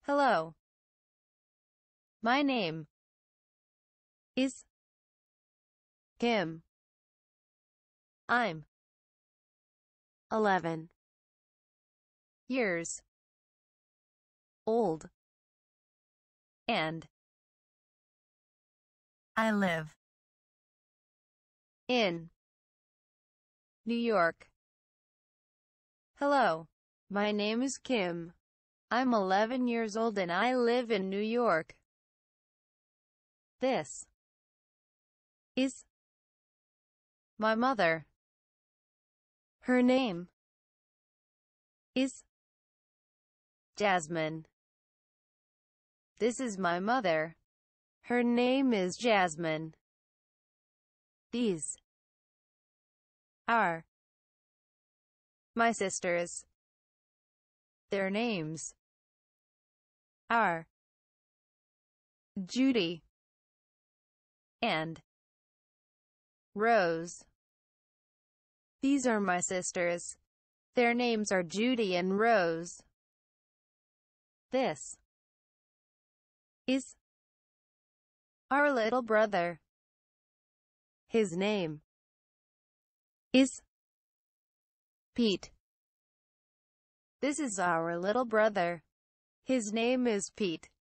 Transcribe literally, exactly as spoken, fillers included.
Hello. My name is Kim. I'm eleven years old and I live in New York. Hello. My name is Kim. I'm eleven years old and I live in New York. This is my mother. Her name is Jasmine. This is my mother. Her name is Jasmine. These are my sisters. Their names are Judy and Rose. These are my sisters. Their names are Judy and Rose. This is our little brother. His name is Pete. This is our little brother. His name is Pete.